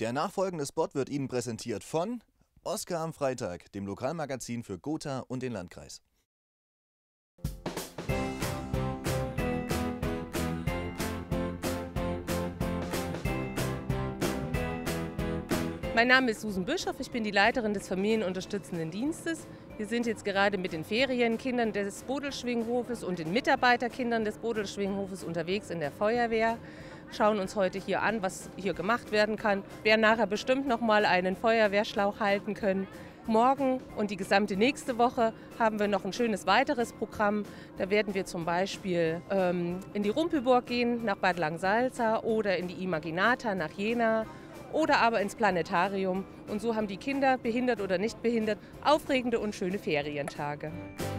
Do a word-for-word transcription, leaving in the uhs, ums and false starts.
Der nachfolgende Spot wird Ihnen präsentiert von Oskar am Freitag, dem Lokalmagazin für Gotha und den Landkreis. Mein Name ist Susan Bischoff, ich bin die Leiterin des Familienunterstützenden Dienstes. Wir sind jetzt gerade mit den Ferienkindern des Bodelschwinghofes und den Mitarbeiterkindern des Bodelschwinghofes unterwegs in der Feuerwehr. Schauen uns heute hier an, was hier gemacht werden kann. Wir werden nachher bestimmt noch mal einen Feuerwehrschlauch halten können. Morgen und die gesamte nächste Woche haben wir noch ein schönes weiteres Programm. Da werden wir zum Beispiel ähm, in die Rumpelburg gehen, nach Bad Langsalza oder in die Imaginata nach Jena. Oder aber ins Planetarium. Und so haben die Kinder, behindert oder nicht behindert, aufregende und schöne Ferientage.